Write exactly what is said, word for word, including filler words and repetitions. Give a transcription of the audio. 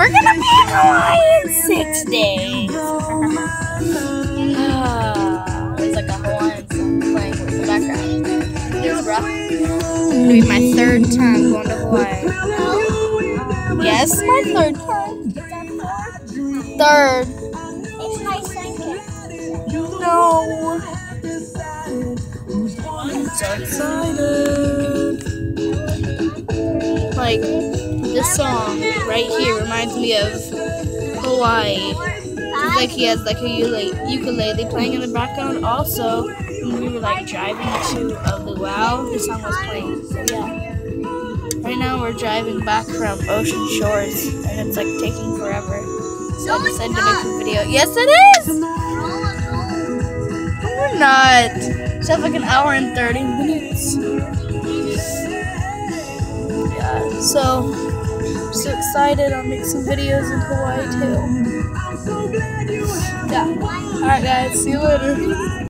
We're gonna be in Hawaii in six days. There's like a Hawaiian song playing with the background. It's rough. It's gonna be my third time going to Hawaii. Yes, my third time. Third. It's my second. No. I'm so excited. Like, this song right here reminds me of Hawaii. It's like he has like a ukulele, ukulele playing in the background. Also, when we were like driving to a luau, this song was playing. So yeah. Right now we're driving back from Ocean Shores, and it's like taking forever. So I decided to make a video. Yes, it is! We're not. It's have like an hour and thirty minutes. Yeah, so I'm so excited. I'll make some videos in Hawaii too. Yeah. Alright guys, see you later.